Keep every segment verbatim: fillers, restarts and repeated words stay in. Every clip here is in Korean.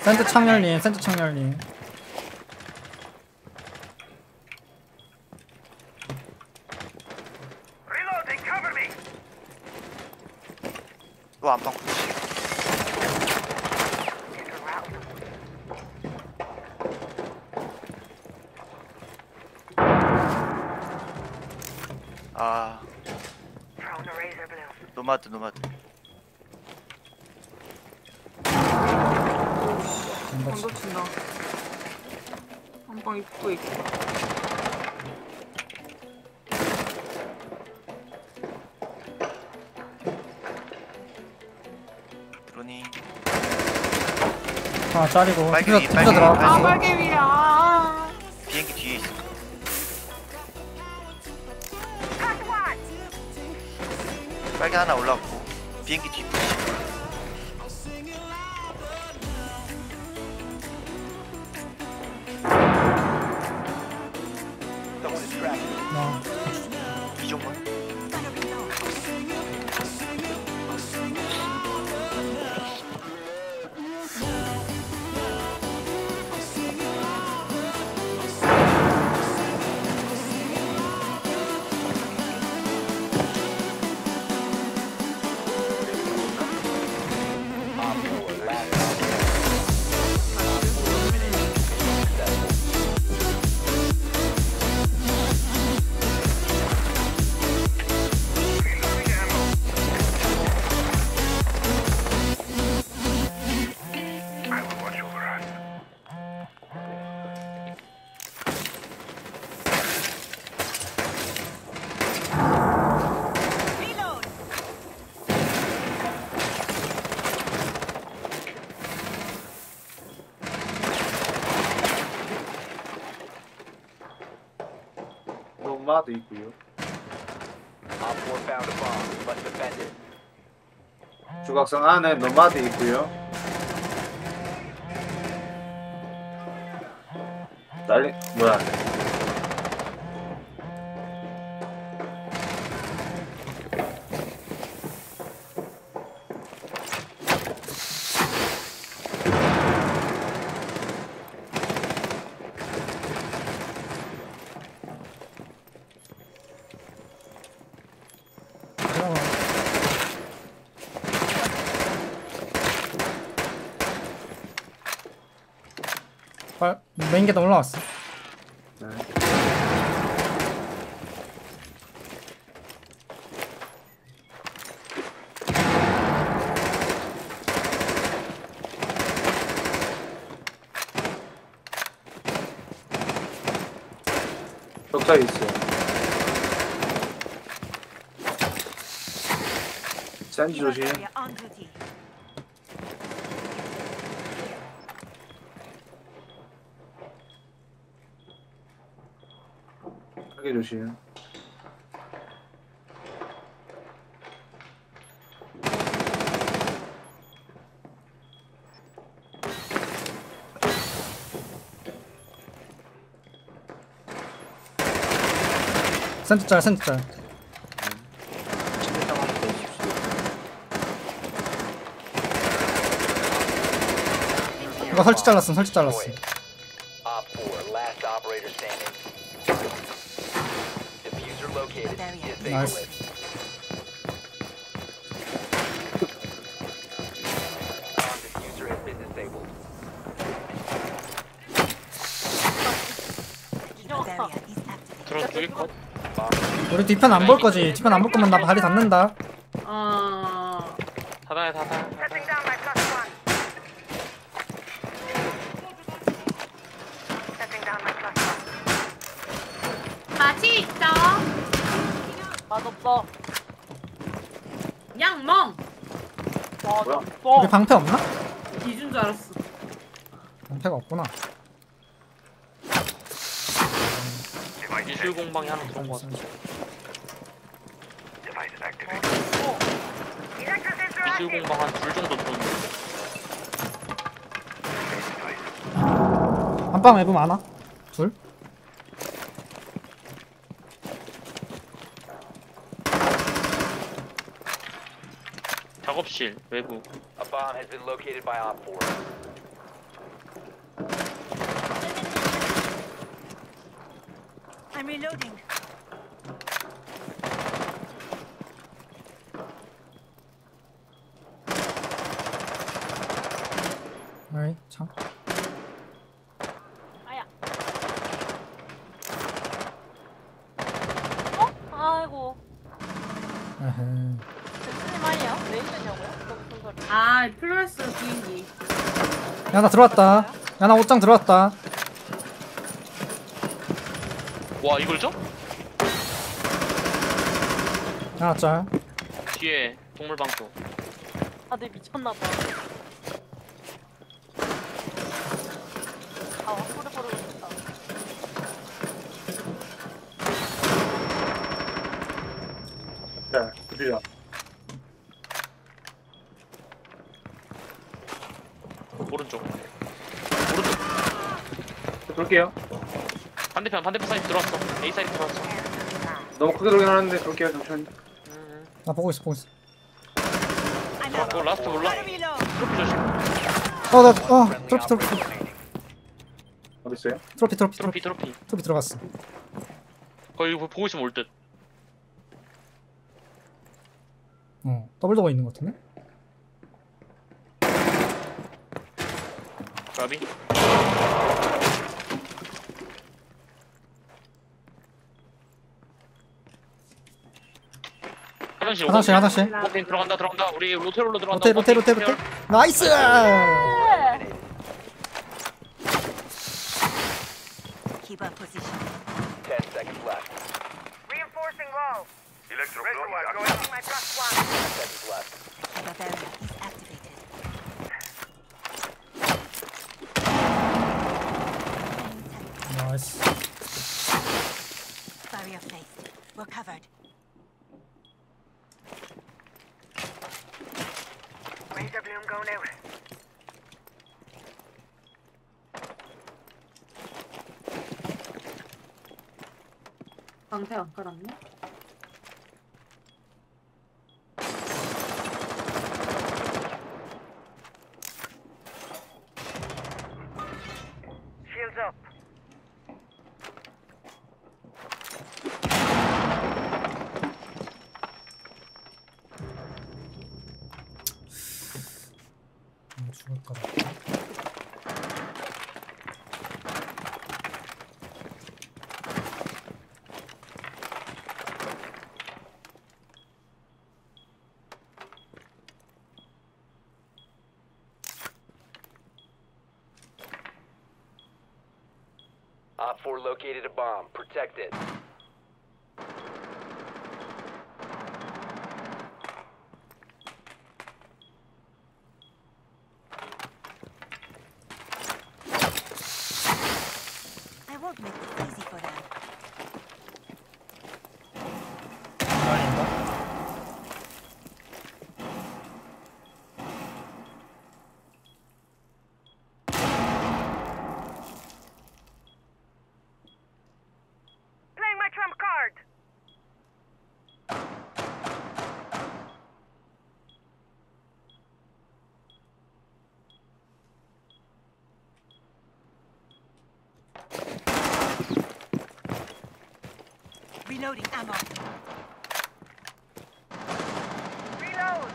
센터 창렬님, 센터 창렬님. 또 안방 굳이. 아. 노마드 노마드. 언더 친다. 한방 입구에 있고. 드로닝. 아 짜리고. 빨갱이, 디퓨저 빨갱이, 들어. 아 빨개위야. 비행기 뒤에 있어. 빨개 하나 올라왔고 비행기 뒤. 나. 이종문. 노마드 있고요. 주각성 안에 노마드 있고요. 날리 뭐야? 빨 메인 계단 올라왔어. 네. 벽타에 있어. 샌지 조심. 크게 조심. 센터 짤, 센터 짤. 침대장 하나 더 있어. 이거 설치 잘랐음, 설치 잘랐음. 나이스. 들어 죽일 것. 우리 뒤편 안 볼 거지? 뒤편 안 볼 거면 나 발이 닿는다. 아. 닫아요 닫아. 같이 있어. 맛없어. 양멍. 맛없어. 우리 방패 없나? 뒤준 줄 알았어. 방패가 없구나. 미술 공방이 하나 들어온 것 같아. 미술 공방 한 둘 정도 들어오는데. 안방 외부 많아? 둘? 작업실 외부. A bomb has been located by Op four. Reloading. 어이 참. 아야. 어? 아이고. 에헤. 대표님 아니에요? 왜 이러냐고요? 너무 무슨 소리? 아 플로레스 비행기. 야 나 들어왔다. 야 나 옷장 들어왔다. 와 이걸 줘? 야 짤. 뒤에 동물방초. 다들 미쳤나봐. 아, 포르포르 있다. 자, 드디어. 오른쪽. 오른쪽. 돌게요. 반대편 반대편 사이드 들어왔어. A 사이드 들어왔어. 너무 크게 돌긴 하는데 돌게요. 잠시만요. 음. 나 보고 있어 보고 있어. 어 라스트 몰라? 트로피 조심. 어나 어 트로피 트로피 트로피 어디 있어요? 트로피 트로피 트로피 트로피 트로피. 트로피 들어갔어. 거기 보고 있으면 올 듯. 어 더블 도어 있는 것 같은데? 가비. 화장실. 화장실 화장실. 오케이 들어간다 들어간다. 우리 로테롤로 들어간다. 로테 로테 로테 로테. 나이스. Keep up position. Ten seconds left. Reinforcing wall. Electro Reservoir going. My plus one. Ten seconds left. The barrier is activated. 나이스. Barrier placed. We're covered. Razor bloom going out. 방패 안 깔았네. Shields up. 아, 죽을까 봐. Op four located a bomb. Protect it. I won't make this easy for them. Playing my trump card. Reloading ammo. Reload.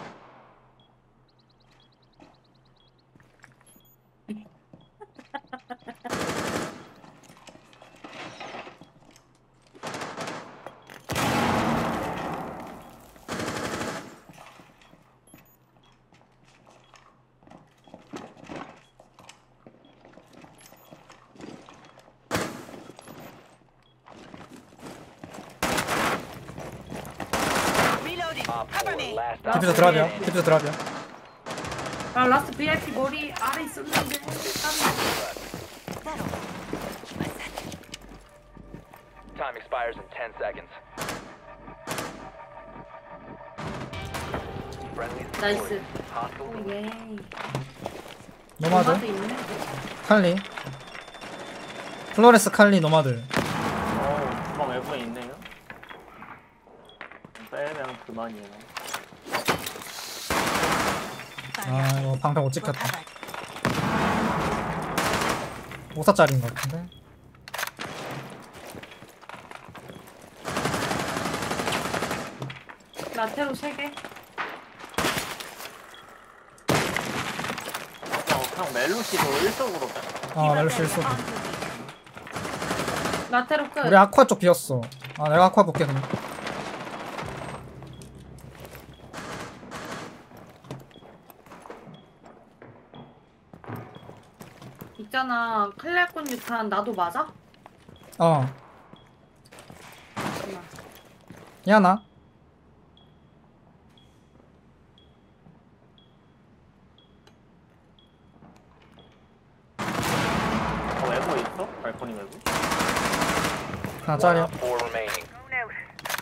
Reloading. Op Cover four me. last 디퓨저 op. 드랍이야. 디퓨저 드랍이야. 아 라스트 브이아이피 머리 아래 있었는데. That'll. Time expires in ten seconds. Friendly 나이스. hostile. 오예. 노마드. 노마드 있네. 칼리. 플로레스 칼리 노마드. 어, 그럼 외부에 있네요. 빼면 그만이에요. 아 이거 방패 못 We're 찍혔다. covered. 오사짜리인 것 같은데. 라테로 세 개. 어, 그냥 멜루시도 일적으로 어 멜로 실수. 라테로 끝. 우리 아쿠아 쪽 비었어. 아 내가 아쿠아 볼게 그럼. 있잖아. 칼날콘 유탄 나도 맞아? 어 잠깐만. 미안하. 어, 외부에 있어? 발코니 외부? 하나 짜리야. Op four remaining. Going out.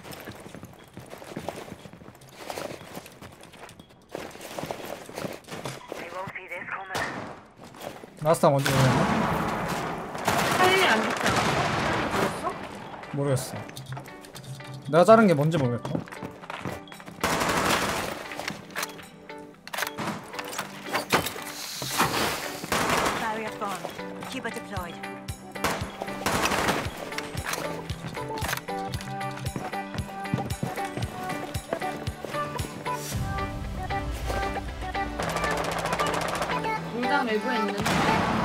They won't see this coming. 라스타 먼저 보였나? 칼리 안 죽지 않았어? 칼리 죽었어? 모르겠어. 내가 자른 게 뭔지 모르겠고. Barrier formed. Cuba deployed. 물장 외부에 있는.